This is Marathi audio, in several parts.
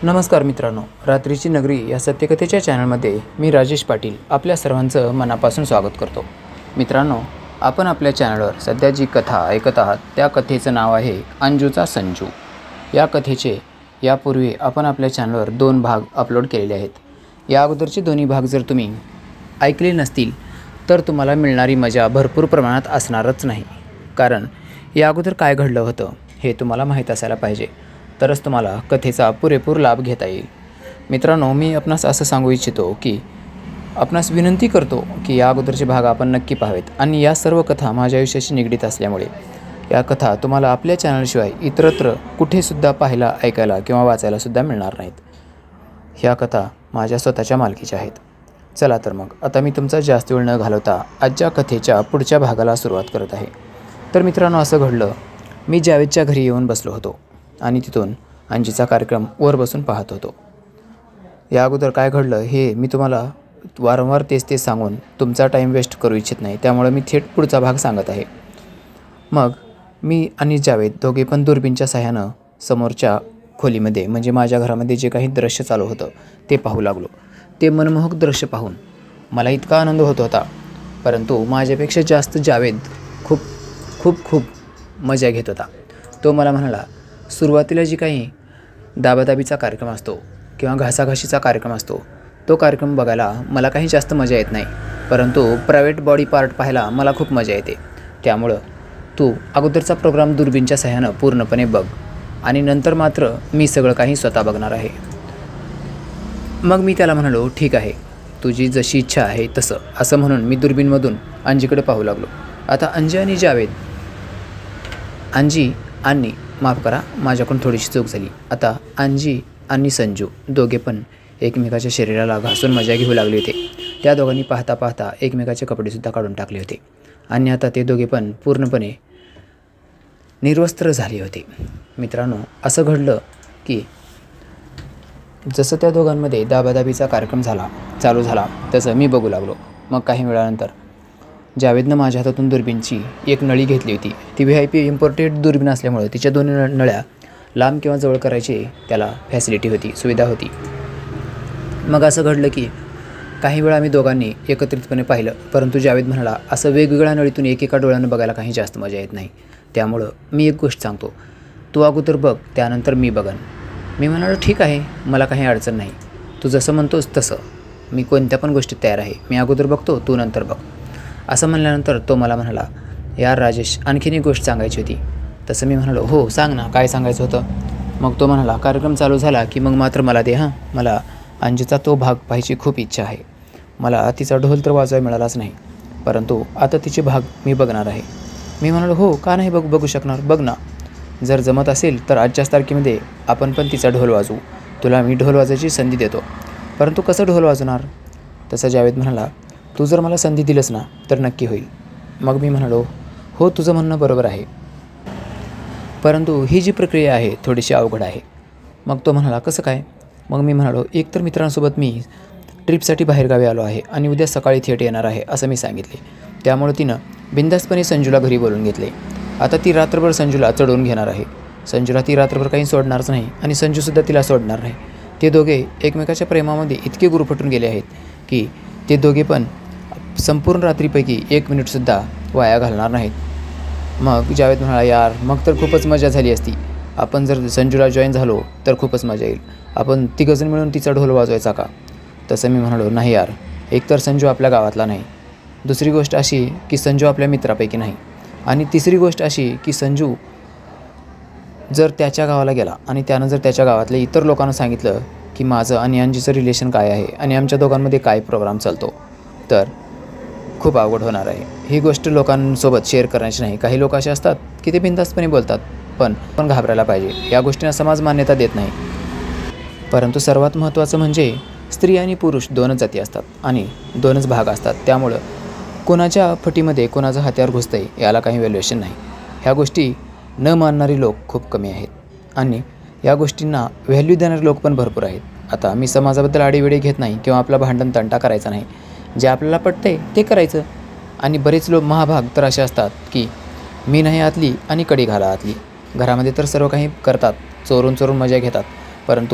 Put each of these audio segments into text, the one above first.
नमस्कार मित्रांनो, रात्रीची नगरी या सत्यकथेच्या चॅनलमध्ये मी राजेश पाटील आपल्या सर्वांचं मनापासून स्वागत करतो। मित्रांनो, आपण आपल्या चॅनलवर सध्या जी कथा ऐकत आहात त्या कथेचं नाव आहे अंजूचा संजू। या कथेचे यापूर्वी आपण आपल्या चॅनलवर 2 भाग अपलोड केलेले आहेत। या अगोदरचे दोन्ही भाग जर तुम्ही ऐकले नसतील तर तुम्हाला मिळणारी मजा भरपूर प्रमाणात असणारच नाही, कारण या अगोदर काय घडलं होतं हे तुम्हाला माहीत असायला पाहिजे, तरच तुम्हाला कथेचा पुरेपूर लाभ घेता येईल। मित्रांनो, मी आपणास असं सांगू इच्छितो की आपणास विनंती करतो की या अगोदरचे भाग आपण नक्की पाहावेत आणि या सर्व कथा माझ्या आयुष्याशी निगडीत असल्यामुळे या कथा तुम्हाला आपल्या चॅनलशिवाय इतरत्र कुठेसुद्धा पाहायला, ऐकायला किंवा वाचायला सुद्धा मिळणार नाहीत। ह्या कथा माझ्या स्वतःच्या मालकीच्या आहेत। चला तर मग आता मी तुमचा जास्त वेळ न घालवता आजच्या कथेच्या पुढच्या भागाला सुरुवात करत आहे। तर मित्रांनो, असं घडलं, मी जावेदच्या घरी येऊन बसलो होतो आणि तिथून अंजीचा कार्यक्रम वर बसून पाहत होतो। या अगोदर काय घडलं हे मी तुम्हाला वारंवार तेच सांगून तुमचा टाईम वेस्ट करू इच्छित नाही, त्यामुळे मी थेट पुढचा भाग सांगत आहे। मग मी आणि जावेद दोघे पण दुर्बीनच्या साह्यानं समोरच्या खोलीमध्ये म्हणजे माझ्या घरामध्ये जे काही दृश्य चालू होतं ते पाहू लागलो। ते मनमोहक दृश्य पाहून मला इतका आनंद होत होता, परंतु माझ्यापेक्षा जास्त जावेद खूप खूप खूप मजा घेत होता। तो मला म्हणाला, सुरुवातीला जी काही दाबादाबीचा कार्यक्रम असतो किंवा घासाघाशीचा कार्यक्रम असतो तो कार्यक्रम बघायला मला काही जास्त मजा येत नाही, परंतु प्रायव्हेट बॉडी पार्ट पाहायला मला खूप मजा येते। त्यामुळं तू अगोदरचा प्रोग्राम दुर्बीनच्या साह्यानं पूर्णपणे बघ आणि नंतर मात्र मी सगळं काही स्वतः बघणार आहे। मग मी त्याला म्हणालो, ठीक आहे, तुझी जशी इच्छा आहे तसं, असं म्हणून मी दुर्बीनमधून अंजीकडे पाहू लागलो। आता अंजी आणि जावेद, अंजी आणि माफ करा, माझ्याकडून थोडीशी चूक झाली। आता अंजी आणि संजू दोघे पण एकमेकाच्या शरीराला घासून मजा घेऊ लागले होते। त्या दोघांनी पाहता पाहता एकमेकाचे कपडेसुद्धा काढून टाकले होते आणि आता ते दोघे पण पूर्णपणे निर्वस्त्र झाले होते। मित्रांनो, असं घडलं की जसं त्या दोघांमध्ये दाबादाबीचा कार्यक्रम चालू झाला तसं मी बघू लागलो। मग काही वेळानंतर जावेदनं माझ्या हातातून दुर्बीनची एक नळी घेतली होती। ती VIP इम्पोर्टेड दुर्बीण असल्यामुळे तिच्या दोन्ही नळ्या लांब किंवा जवळ करायची त्याला फॅसिलिटी होती, सुविधा होती। मग असं घडलं की काही वेळा आम्ही दोघांनी एकत्रितपणे पाहिलं, परंतु जावेद म्हणाला, असं वेगवेगळ्या नळीतून एकेका डोळ्यानं बघायला काही जास्त मजा येत नाही, त्यामुळं मी एक गोष्ट सांगतो, तू अगोदर बघ, त्यानंतर मी बघन। मी म्हणालो, ठीक आहे, मला काही अडचण नाही, तू जसं म्हणतोस तसं मी कोणत्या पण गोष्टीत तयार आहे, मी अगोदर बघतो, तू नंतर बघ। असं म्हणल्यानंतर तो मला म्हणाला, यार राजेश, आणखीन एक गोष्ट सांगायची होती। तसं मी म्हणालो, हो सांग ना, काय सांगायचं होतं? मग तो म्हणाला, कार्यक्रम चालू झाला की मग मात्र मला दे, मला अंजीचा तो भाग पाहायची खूप इच्छा आहे। मला तिचा ढोल तर वाजवायला मिळालाच नाही, परंतु आता तिचे भाग मी बघणार आहे। मी म्हणालो, हो का नाही बघू शकणार, बघ ना, जर जमत असेल तर आजच्याच तारखेमध्ये आपण पण तिचा ढोल वाजवू, तुला मी ढोल वाजवायची संधी देतो, परंतु कसं ढोल वाजवणार? तसं जावेद म्हणाला, तू जर मला संधी दिलंस ना तर नक्की होईल। मग मी म्हणालो, हो तुझं म्हणणं बरोबर आहे, परंतु ही जी प्रक्रिया आहे थोडीशी अवघड आहे। मग तो म्हणाला, कसं काय? मग मी म्हणालो, एक तर मित्रांसोबत मी ट्रिपसाठी बाहेरगावी आलो आहे आणि उद्या सकाळी थेट येणार आहे असं मी सांगितले। त्यामुळे तिनं बिनधास्तपणे संजूला घरी बोलवून घेतले। आता ती रात्रभर संजूला चढवून घेणार आहे। संजूला ती रात्रभर काही सोडणारच नाही आणि संजूसुद्धा तिला सोडणार नाही। ते दोघे एकमेकाच्या प्रेमामध्ये इतके गुरफटून गेले आहेत की ते दोघे पण संपूर्ण रात्रीपैकी 1 मिनिटसुद्धा वाया घालणार नाहीत। मग जावेद म्हणाला, यार मग तर खूपच मजा झाली असती, आपण जर संजूला जॉईन झालो तर खूपच मजा येईल, आपण तिघंजण मिळून तिचा ढोल वाजवायचा का? तसं मी म्हणालो, नाही यार, एकतर संजू आपल्या गावातला नाही, दुसरी गोष्ट अशी की संजू आपल्या मित्रापैकी नाही, आणि तिसरी गोष्ट अशी की संजू जर त्याच्या गावाला गेला आणि त्यानं जर त्याच्या गावातल्या इतर लोकांना सांगितलं की माझं आणि अंजीचं रिलेशन काय आहे आणि आमच्या दोघांमध्ये काय प्रोग्राम चालतो, तर खूप अवघड होणार आहे। ही गोष्ट लोकांसोबत शेअर करायची नाही। काही लोक असे असतात की ते बिनधास्तपणे बोलतात, पण घाबरायला पाहिजे, या गोष्टींना समाज मान्यता देत नाही। परंतु सर्वात महत्त्वाचं म्हणजे स्त्री आणि पुरुष 2च जाती असतात आणि 2च भाग असतात, त्यामुळं कोणाच्या फटीमध्ये कोणाचं हत्यार घुसतंय याला काही व्हॅल्युएशन नाही। ह्या गोष्टी न मानणारी लोक खूप कमी आहेत आणि या गोष्टींना व्हॅल्यू देणारे लोक पण भरपूर आहेत। आता मी समाजाबद्दल आडीवेळी घेत नाही किंवा आपला भांडण तंटा करायचा नाही, जे आपल्याला पटतंय ते करायचं। आणि बरेच लोक महाभाग तर असे असतात की मी नाही आतली आणि कडी घाला आतली, घरामध्ये तर सर्व काही करतात, चोरून मजा घेतात, परंतु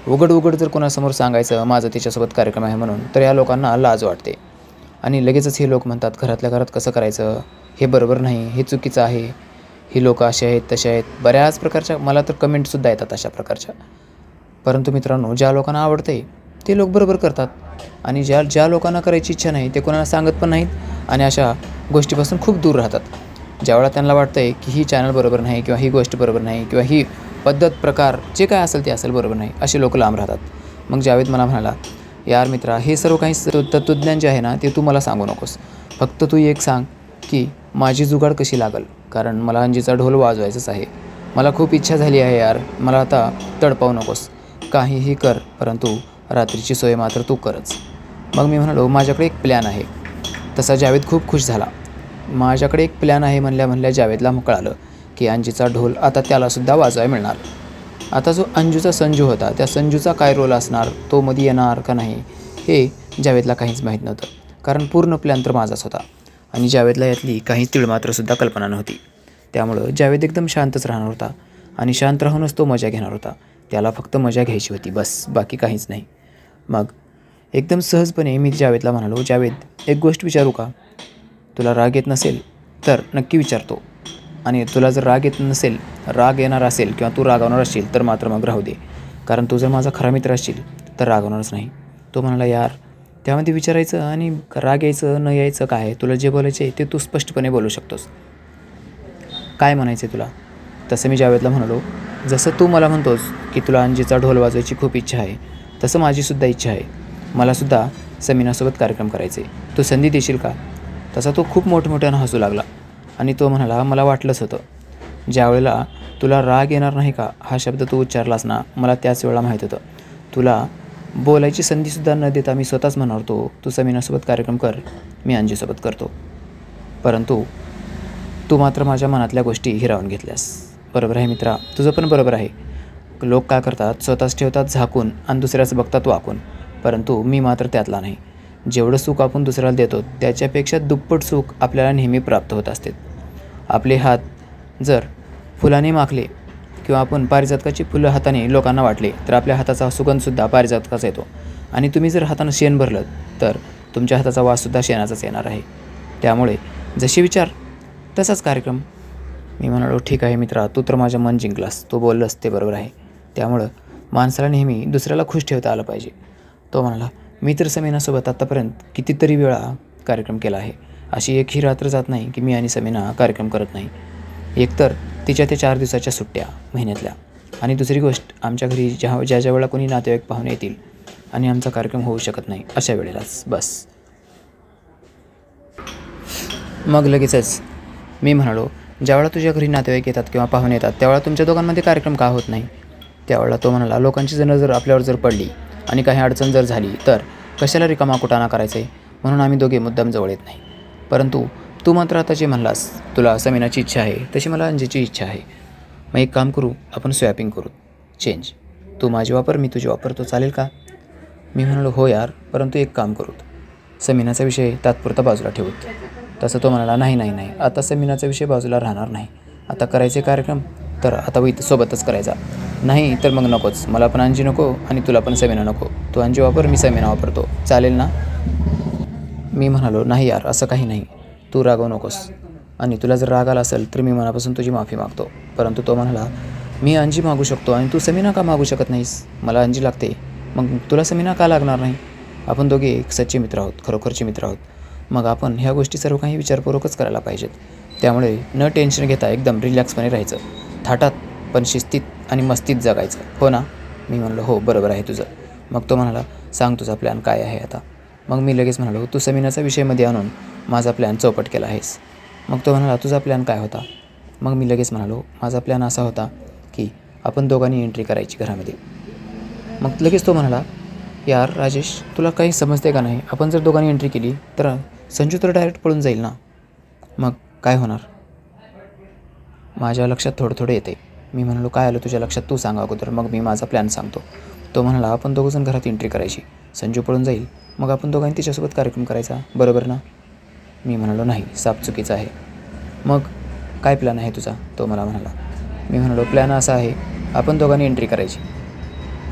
उघड उघड जर कोणासमोर सांगायचं माझं तिच्यासोबत कार्यक्रम आहे म्हणून, तर या लोकांना लाज वाटते आणि लगेचच हे लोक म्हणतात घरातल्या घरात कसं करायचं, हे बरोबर नाही, हे चुकीचं आहे, ही लोकं अशी आहेत तशी आहेत. बऱ्याच प्रकारच्या मला तर कमेंटसुद्धा येतात अशा प्रकारच्या. परंतु मित्रांनो, ज्या लोकांना आवडते ते लोक बरोबर करतात आणि ज्या लोकांना करायची इच्छा नाही ते कोणाला सांगत पण नाहीत आणि अशा गोष्टीपासून खूप दूर राहतात. ज्यावेळेला त्यांना वाटतं आहे की ही चॅनल बरोबर नाही किंवा ही गोष्ट बरोबर नाही किंवा ही पद्धत प्रकार जे काय असेल ते असेल बरोबर नाही, असे लोक लांब राहतात. मग जावेद मला म्हणाला, यार मित्रा, हे सर्व काही तत्त्वज्ञान जे आहे ना ते तू मला सांगू नकोस. फक्त तू एक सांग की माझी जुगाड कशी लागल, कारण मला अंजीचा ढोल वाजवायचाच आहे. मला खूप इच्छा झाली आहे यार, मला आता तडपावू नकोस, काहीही कर, परंतु रात्रीची सोय मात्र तू करच. मग मी म्हणालो, माझ्याकडे एक प्लॅन आहे. तसा जावेद खूप खुश झाला. माझ्याकडे एक प्लॅन आहे म्हणल्या जावेदला कळालं की अंजीचा ढोल आता त्यालासुद्धा वाजवायला मिळणार. आता जो अंजूचा संजू होता त्या संजूचा काय रोल असणार, तो मध्ये येणार का नाही, हे जावेदला काहीच माहीत नव्हतं. कारण पूर्ण प्लॅन तर माझाच होता आणि जावेदला यातली काही तिळमात्रसुद्धा कल्पना नव्हती. त्यामुळं जावेद एकदम शांतच राहणार होता आणि शांत राहूनच तो मजा घेणार होता. त्याला फक्त मजा घ्यायची होती बस, बाकी काहीच नाही. मग एकदम सहजपणे मी जावेदला म्हणालो, जावेद एक गोष्ट विचारू का? तुला राग येत नसेल तर नक्की विचारतो, आणि तुला जर राग येत नसेल, राग येणार असेल किंवा तू रागावणार असशील तर मात्र मग राहू दे, कारण तू जर माझा खरा मित्र असशील तर रागवणारच नाही. तो म्हणाला, यार त्यामध्ये विचारायचं आणि राग यायचं न यायचं काय, तुला जे बोलायचे ते तू स्पष्टपणे बोलू शकतोस, काय म्हणायचं तुला. तसं मी जावेदला म्हणालो, जसं तू मला म्हणतोस की तुला अंजीचा ढोल वाजवायची खूप इच्छा आहे, तसं माझीसुद्धा इच्छा आहे. मलासुद्धा समीनासोबत कार्यक्रम करायचे, तू संधी देशील का? तसा तो खूप मोठमोठ्यानं हसू लागला आणि तो म्हणाला, मला वाटलंच होतं. ज्यावेळेला तुला राग येणार नाही का हा शब्द तू उच्चारलास ना, मला त्याच वेळेला माहीत होतं. तुला बोलायची संधीसुद्धा न देता मी स्वतःच म्हणणार होतो, तू समीनासोबत कार्यक्रम कर, मी अंजीसोबत करतो. परंतु तू मात्र माझ्या मनातल्या गोष्टी हिरावून घेतल्यास. बरोबर आहे मित्रा, तुझं पण बरोबर आहे. लोक काय करतात, स्वतःच ठेवतात झाकून आणि दुसऱ्याचं बघतात वाकून. परंतु मी मात्र त्यातला नाही. जेवढं सुख आपण दुसऱ्याला देतो त्याच्यापेक्षा दुप्पट सुख आपल्याला नेहमी प्राप्त होत असते. आपले हात जर फुलाने माखले किंवा आपण पारिजातकाची फुलं हाताने लोकांना वाटले तर आपल्या हाताचा सुगंधसुद्धा पारिजातकाचा येतो. आणि तुम्ही जर हातानं शेण भरलं तर तुमच्या हाताचा वाससुद्धा शेणाचाच येणार आहे. त्यामुळे जसे विचार तसाच कार्यक्रम. मी म्हणालो, ठीक आहे मित्रा, तू तर माझं मन जिंकलास, तू बोललंस ते बरोबर आहे. त्यामुळं माणसाला नेहमी दुसऱ्याला खुश ठेवता आलं पाहिजे. तो म्हणाला, मी तर समीनासोबत आत्तापर्यंत कितीतरी वेळा कार्यक्रम केला आहे. अशी एकही रात्र जात नाही की मी आणि समीना कार्यक्रम करत नाही. एकतर तिच्या त्या 4 दिवसाच्या सुट्ट्या महिन्यातल्या, आणि दुसरी गोष्ट आमच्या घरी ज्या वेळेला कोणी नातेवाईक पाहुणे येतील आणि आमचा कार्यक्रम होऊ शकत नाही अशा वेळेलाच बस. मग लगेचच मी म्हणालो, ज्यावेळेला तुझ्या घरी नातेवाईक येतात किंवा पाहुणे येतात त्यावेळेला तुमच्या दोघांमध्ये कार्यक्रम का होत नाही? त्यावेळेला तो म्हणाला, लोकांची नजर आपल्यावर जर पडली आणि काही अडचण जर झाली तर कशाला रिकामा कुटाणा करायचा आहे, म्हणून आम्ही दोघे मुद्दाम जवळ येत नाही. परंतु तू मात्र आता जे म्हणलास, तुला समीनाची इच्छा आहे तशी मला अंजीची इच्छा आहे. मग एक काम करू, आपण स्वॅपिंग करू, चेंज. तू माझी वापर, मी तुझी वापरतो, चालेल का? मी म्हणालो, हो यार, परंतु एक काम करू, समीनाचा विषय तात्पुरता बाजूला ठेवूत. तसं तो म्हणाला, नाही, आता समीनाचा विषय बाजूला राहणार नाही. आता करायचे कार्यक्रम तर आता सोबतच करायचा, नाही तर मग नकोच. मला पण अंजी नको आणि तुला पण समीना नको. तू अंजी वापर, मी समीना वापरतो, चालेल ना? मी म्हणालो, नाही यार, असं काही नाही, तू रागवू नकोस, आणि तुला जर राग आला असेल तर मी मनापासून तुझी माफी मागतो. परंतु तो म्हणाला, मी अंजी मागू शकतो आणि तू समीना का मागू शकत नाहीस? मला अंजी लागते, मग तुला समीना का लागणार नाही? आपण दोघे एक सच्चे मित्र आहोत, खरोखरचे मित्र आहोत. मग आपण ह्या गोष्टी सर्व काही विचारपूर्वकच करायला पाहिजेत. त्यामुळे न टेन्शन घेता एकदम रिलॅक्सपणे राहायचं, थाटात पण शिस्तीत आणि मस्तीत जगायचं, हो ना? मी म्हणालो, हो बरोबर आहे तुझं. मग तो म्हणाला, सांग तुझा प्लॅन काय आहे आता? मग मी लगेच म्हणालो, तू समीनाचा विषयमध्ये आणून माझा प्लॅन चौपट केला आहेस. मग तो म्हणाला, तुझा प्लॅन काय होता? मग मी लगेच म्हणालो, माझा प्लॅन असा होता की आपण दोघांनी एंट्री करायची घरामध्ये. मग लगेच तो म्हणाला, यार राजेश, तुला काही समजते का नाही? आपण जर दोघांनी एंट्री केली तर संजू तर डायरेक्ट पळून जाईल ना, मग काय होणार? माझ्या लक्षात थोडं येते. मी म्हणालो, काय आलं तुझ्या लक्षात, तू सांग अगोदर, मग मी माझा प्लॅन सांगतो. तो म्हणाला, आपण दोघंजण घरात एंट्री करायची, संजू पळून जाईल, मग आपण दोघांनी तिच्यासोबत कार्यक्रम करायचा, बरोबर ना? मी म्हणालो, नाही, साप चुकीचा आहे. मग काय प्लॅन आहे तुझा? तो मला म्हणाला. मी म्हणालो, प्लॅन असा आहे, आपण दोघांनी एंट्री करायची,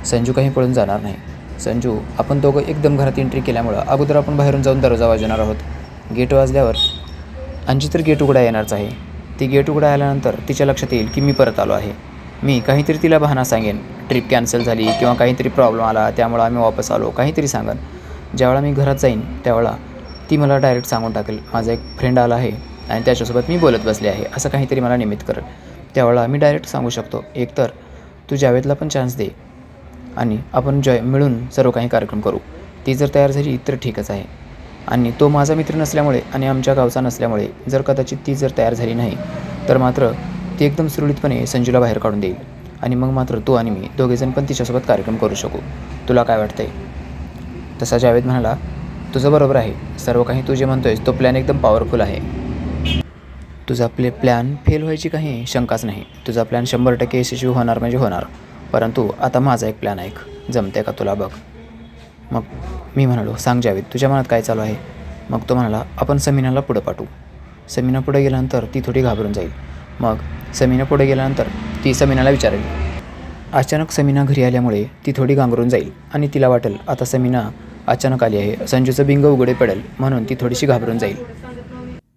संजू काही पळून जाणार नाही. संजू, आपण दोघं एकदम घरात एंट्री केल्यामुळं अगोदर आपण बाहेरून जाऊन दरवाजा वाजवणार आहोत. गेट वाजल्यावर अंजी तर गेट उघडा येणारच आहे. ती गेट उघडा आल्यानंतर तिच्या लक्षात येईल की मी परत आलो आहे. मी काहीतरी तिला बहाणा सांगेन, ट्रिप कॅन्सल झाली किंवा काहीतरी प्रॉब्लेम आला त्यामुळं आम्ही वापस आलो, काहीतरी सांगेन. ज्यावेळा मी घरात जाईन त्यावेळा ती मला डायरेक्ट सांगून टाकेल, माझा एक फ्रेंड आला आहे आणि त्याच्यासोबत मी बोलत बसले आहे, असं काहीतरी मला निमित्त करेल. त्यावेळा मी डायरेक्ट सांगू शकतो, एकतर तू जावेदला पण चान्स दे आणि आपण मिळून सर्व काही कार्यक्रम करू. ती जर तयार झाली तर ठीकच आहे. आणि तो माझा मित्र नसल्यामुळे आणि आमच्या गावचा नसल्यामुळे जर कदाचित ती जर तयार झाली नाही तर मात्र ती एकदम सुरळीतपणे संजूला बाहेर काढून देईल आणि मग मात्र तू आणि मी दोघेजण पण तिच्यासोबत कार्यक्रम करू शकू. तुला काय वाटतंय? तसा जावेद म्हणाला, तुझं बरोबर आहे. सर्व काही तू जे म्हणतोयस तो प्लॅन एकदम पॉवरफुल आहे. तुझा प्लॅन फेल व्हायची काही शंकाच नाही. तुझा प्लॅन 100% यशस्वी होणार म्हणजे होणार. परंतु आता माझा एक प्लॅन ऐक, जमते का तुला बघ. मग मी म्हणालो, सांग जावेद, तुझ्या मनात काय चालू आहे? मग तो म्हणाला, आपण समीनाला पुढं पाठवू. समीना पुढे गेल्यानंतर ती थोडी घाबरून जाईल. मग समीना पुढे गेल्यानंतर ती समीनाला विचारेल. अचानक समीना घरी आल्यामुळे ती थोडी गांगरून जाईल आणि तिला वाटेल आता समीना अचानक आली आहे, संजूचं बिंग उघडे पडेल, म्हणून ती थोडीशी घाबरून जाईल.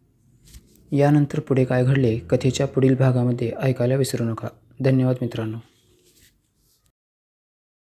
यानंतर पुढे काय घडले कथेच्या पुढील भागामध्ये ऐकायला विसरू नका. धन्यवाद मित्रांनो.